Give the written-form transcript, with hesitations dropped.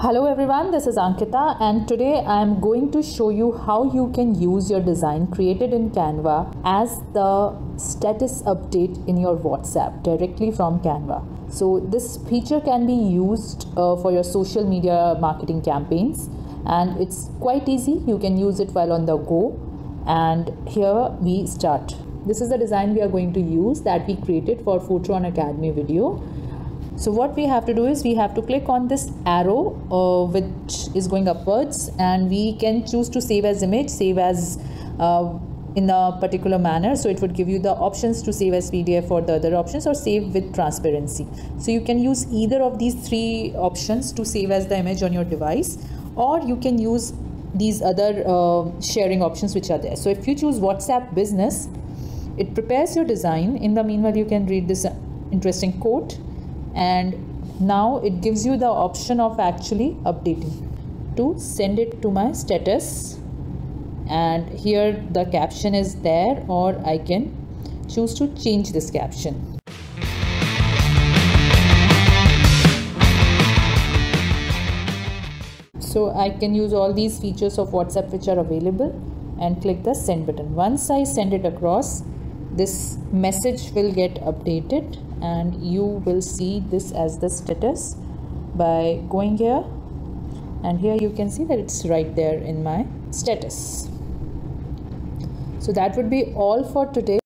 Hello everyone, this is Ankita and today I am going to show you how you can use your design created in Canva as the status update in your WhatsApp directly from Canva. So this feature can be used for your social media marketing campaigns, and it's quite easy. You can use it while on the go. And here we start. This is the design we are going to use that we created for Foetron Academy video. So what we have to do is we have to click on this arrow which is going upwards, and we can choose to save as image, save as in a particular manner. So it would give you the options to save as PDF or the other options, or save with transparency. So you can use either of these three options to save as the image on your device, or you can use these other sharing options which are there. So if you choose WhatsApp Business, it prepares your design. In the meanwhile, you can read this interesting quote. And now it gives you the option of actually updating to send it to my status, and here the caption is there, or I can choose to change this caption. So I can use all these features of WhatsApp which are available and click the send button. Once I send it across, this message will get updated and you will see this as the status by going here, and here you can see that it's right there in my status. So that would be all for today.